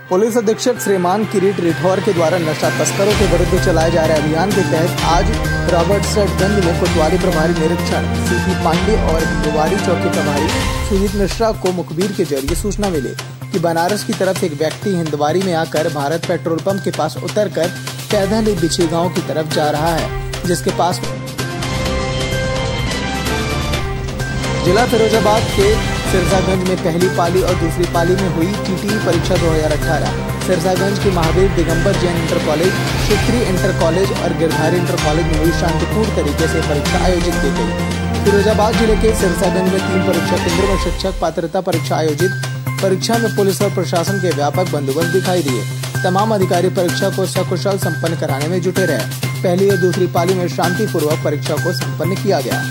Police अधीक्षक श्रीमान किरीट रिठौर के द्वारा नशा तस्करों के विरुद्ध चलाए जा रहे अभियान के तहत आज रॉबर्टसगंज में कोतवाली प्रभारी निरीक्षण सीपी पांडे और हिंदुवारी चौकी प्रभारी सुजीत मिश्रा को मुखबिर के जरिए सूचना मिली कि बनारस की तरफ एक व्यक्ति हिंदवारी में आकर भारत पेट्रोल पंप के पास उतरकर पैदल बिछी गांव की तरफ जा रहा है, जिसके पास जिला फिरोजाबाद के सिरसागंज में पहली पाली और दूसरी पाली में हुई टीटीई परीक्षा 2018। सिरसागंज के महावीर दिगंबर जैन इंटर कॉलेज, क्षेत्रीय इंटर कॉलेज और गिरधारी इंटर कॉलेज में हुई शांतिपूर्ण तरीके से परीक्षा आयोजित की गई। फिरोजाबाद जिले के सिरसागंज में 3 परीक्षा केंद्रों में शिक्षक पात्रता परीक्षा आयोजित। परीक्षा में पुलिस और प्रशासन के व्यापक बंदोबस्त दिखाई दिए। तमाम अधिकारी परीक्षा को सकुशल संपन्न कराने में जुटे रहे। पहली और दूसरी पाली में शांतिपूर्वक परीक्षा को संपन्न किया गया।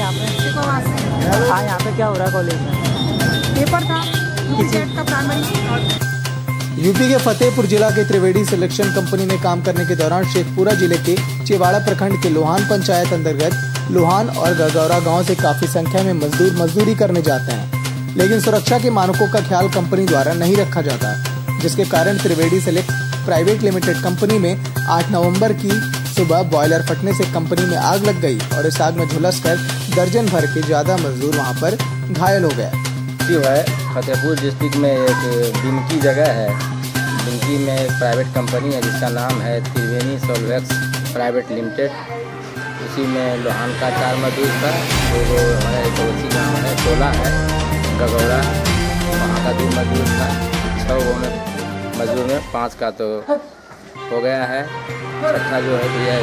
यहाँ पे क्या हो रहा है कॉलेज में? पेपर था का प्राइमरी। यूपी के फतेहपुर जिला के त्रिवेणी सिलेक्शन कंपनी में काम करने के दौरान शेखपुरा जिले के चेवाड़ा प्रखंड के लोहान पंचायत अंतर्गत लोहान और गगौरा गांव से काफी संख्या में मजदूर मजदूरी करने जाते हैं, लेकिन सुरक्षा के मानकों का ख्याल कंपनी द्वारा नहीं रखा जाता, जिसके कारण Triveni select private limited company में 8 नवंबर की सुबह बॉयलर फटने से कंपनी में आग लग गई और इस आग में झुलसकर दर्जन भर के ज्यादा मजदूर वहां पर घायल हो गए। जो है फतेहपुर डिस्ट्रिक्ट में एक बिमकी जगह है। बिमकी में एक प्राइवेट कंपनी है जिसका नाम है त्रिवेणी सोलवेक्स प्राइवेट लिमिटेड। उसी में लोहान का 4 मजदूर था, 2 हमारे पड़ोसी गाँव है, टोला है गगौरा, वहाँ का 2 मजदूर था। 6 मजदूर में 5 का तो हो गया है, 6ठा जो है भैया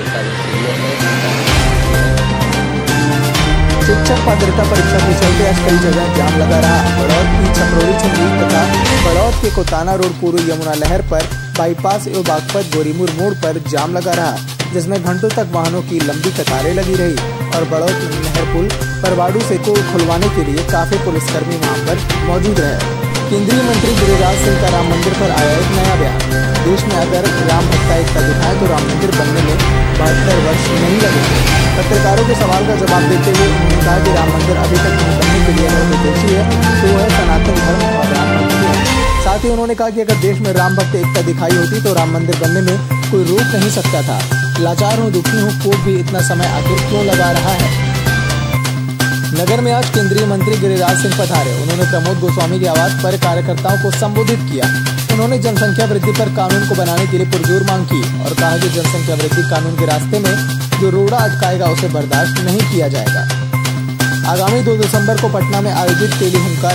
शिक्षक पात्रता परीक्षा के चलते आज कई जगह जाम लगा रहा। बड़ौद की छपरोड़ी छुंदी तथा बड़ौद के कोताना रोड पूर्व यमुना लहर पर बाईपास एवं बागपत गोरीमुर मोड़ पर जाम लगा रहा, जिसमें घंटों तक वाहनों की लंबी कतारें लगी रही और बड़ौद नहर पुल परवाड़ू से को खुलवाने के लिए काफी पुलिसकर्मी वहां पर मौजूद रहे। केंद्रीय मंत्री गिरिराज सिंह का राम मंदिर पर आया एक नया बयान। देश में अगर राम भक्ता एकता दिखाए तो राम मंदिर बनने में 72 वर्ष नहीं लगेंगे। पत्रकारों के सवाल का जवाब देते हुए उन्होंने कहा कि राम मंदिर अभी तक नहीं बनने के लिए अगर दोषी है तो वह सनातन धर्म और राम भक्ति है। साथ ही उन्होंने कहा कि अगर देश में राम भक्त एकता दिखाई होती तो राम मंदिर बनने में कोई रोक नहीं सकता था। लाचार हूँ, दुखी हूँ, कोर्ट भी इतना समय आखिर क्यों लगा रहा है। नगर में आज केंद्रीय मंत्री गिरिराज सिंह पधारे। उन्होंने प्रमोद गोस्वामी के आवास पर कार्यकर्ताओं को संबोधित किया। उन्होंने जनसंख्या वृद्धि पर कानून को बनाने के लिए पुरजोर मांग की और कहा कि जनसंख्या वृद्धि कानून के रास्ते में जो रोड़ा अटकाएगा उसे बर्दाश्त नहीं किया जाएगा। आगामी 2 दिसंबर को पटना में आयोजित तेली हुंकार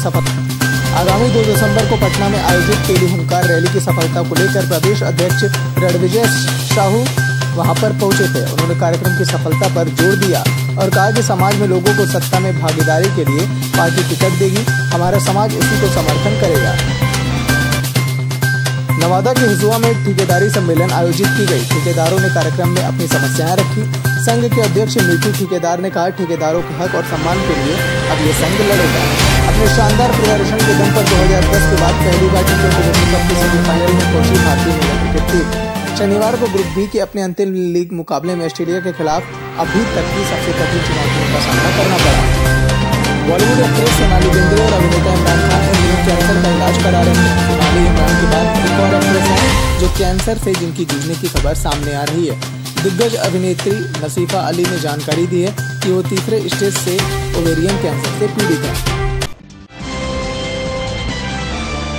रैली की सफलता को लेकर प्रदेश अध्यक्ष रणविजय साहू वहां पर पहुंचे थे। उन्होंने कार्यक्रम की सफलता पर जोर दिया और कहा कि समाज में लोगों को सत्ता में भागीदारी के लिए पार्टी टिकट देगी, हमारा समाज उसी को समर्थन करेगा। नवादा के हिसुआ में ठेकेदारी सम्मेलन आयोजित की गई। ठेकेदारों ने कार्यक्रम में अपनी समस्याएं रखी। संघ के अध्यक्ष मीठू ठेकेदार ने कहा ठेकेदारों के हक और सम्मान के लिए अब ये संघ लड़ेगा। अपने शानदार प्रदर्शन के दम पर 2010 के बाद पहली बार टी20 कप के सेमीफाइनल में पहुंची भारतीय महिला क्रिकेट टीम। शनिवार को ग्रुप बी के अपने अंतिम लीग मुकाबले में ऑस्ट्रेलिया के खिलाफ अभी तक की सबसे कठिन चुनौतियों का सामना करना पड़ा। बॉलीवुड एक्ट्रेस सोनाली बेंद्रे और अभिनेता इमरान खान इन दिनों कैंसर का इलाज करा रहे हैं। सोनाली इमरान के बाद एक और एक्ट्रेस है जो कैंसर से जिनकी जूझने की खबर सामने आ रही है। दिग्गज अभिनेत्री नसीफा अली ने जानकारी दी है कि वो 3रे स्टेज से ओवेरियन कैंसर से पीड़ित है।